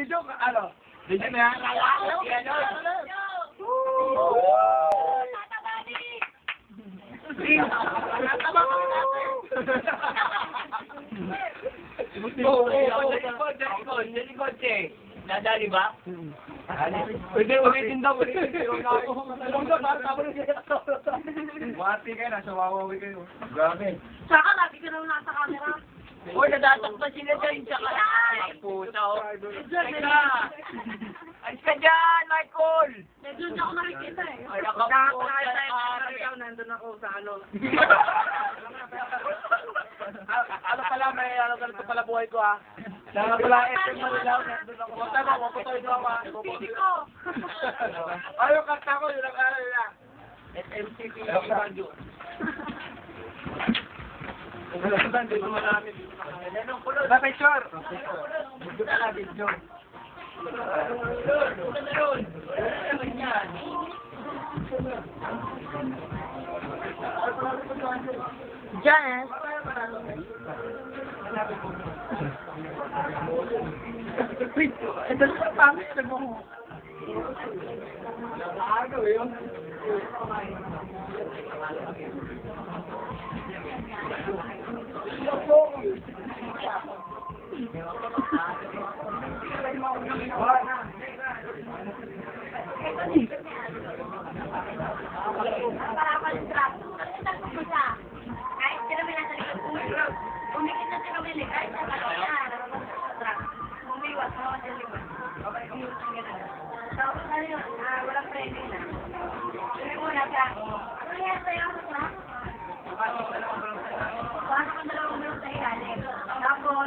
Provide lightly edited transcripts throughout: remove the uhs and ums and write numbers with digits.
video, ano? Video na yan? Nadali ba? Pwede, ulitin daw. Mati kayo, nasa wawawi kayo. Grabe. Saka lagi ka naman nasa camera. Uy, nadatakpan sila dyan. Tsaka ay, puta oh. Teka! Alis ka dyan, Michael! Medyo hindi ako nakikita eh. Ay, nakaputa Ikaw, nandun ako sa ano. Ano pala, may ano ganito pala buhay ko ah. Dahil pala, FM Manilaw, nandun ako. Punta mo, maputoy daw ako. Hindi ko. Ayaw kanta ko, yun ang araw nila. SMCP Radio. Ba, picture? Video ka na, video. Janice. Ito sa pangit na mo. Ano yun? Kahit sila may nasa likod, umikit na sila may likod, kahit sa kanya, umiwas, hawa sa likod. Tapos ano yun, walang training na. Una siya, ano yan sa'yo ako sa? Pasok ang dalawang bulok sa ilalim. Tapos,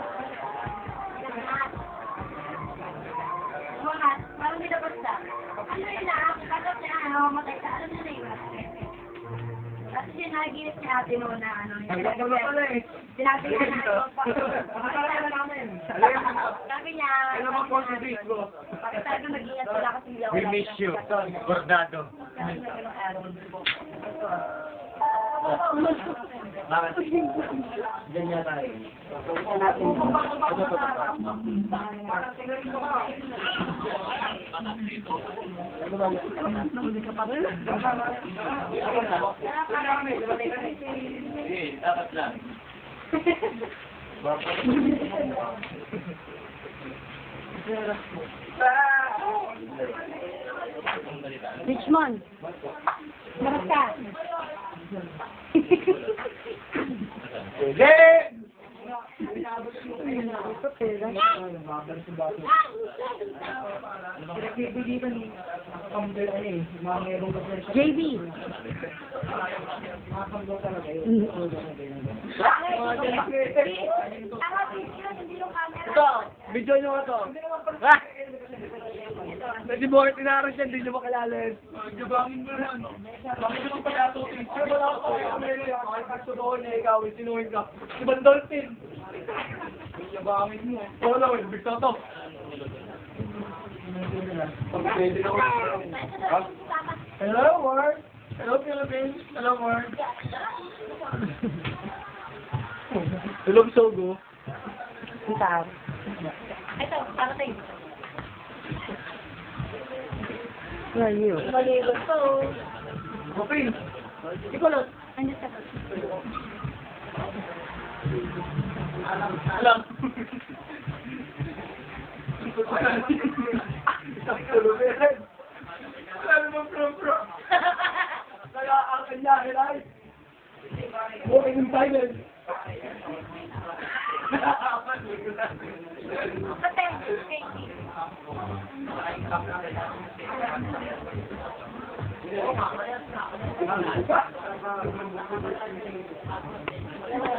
umangat, parang hindi dapat siya. Ano yun na, kakap niya, matay sa, alam niya na iwas. Kasi sinagilip ni ate noon na ano, sinabi niya na sabi niya, sabi mag-iingat sila kasi hindi ako We miss you, Bordado. Bakit? Ganyan tayo. Dapat lang. Richmond. Meron ka. Pwede! JB. Ito, video nyo ito. Ha? Hindi mo kayo tinaras yan, hindi nyo makilalan. Gabangin mo naman. Bakit naman pala ito? Pero wala ko kayo, may pagsudoon niya ikaw, sinuhin ka. Si Bandolphin. Gabangin mo. Wala, bigta to. Hello, world. Hello, Philippines. Hello, world. Hello, Sogo. Ito, para tayo. Where are you? Maligot to. Okay. Ikaw lang. Andiyan ka. Alam. Alam mo, bro. Kaya ang kanya, ay. Walking in silence. Patay.